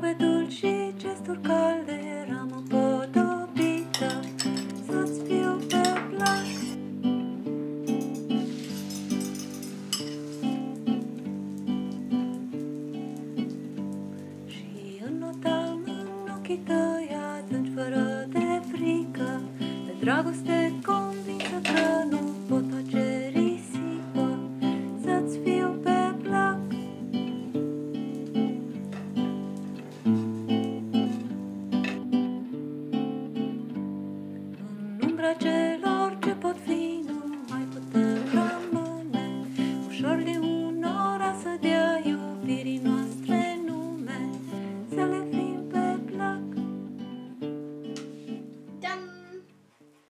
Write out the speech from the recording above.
Vorbe dulci și gesturi calde, eram împodobită să-ți fiu pe plac. Și înnotam în ochii tăi adânci fără de frică, de dragoste convinsă că nu pot face risipă să-ți fiu pe plac. În umbra ce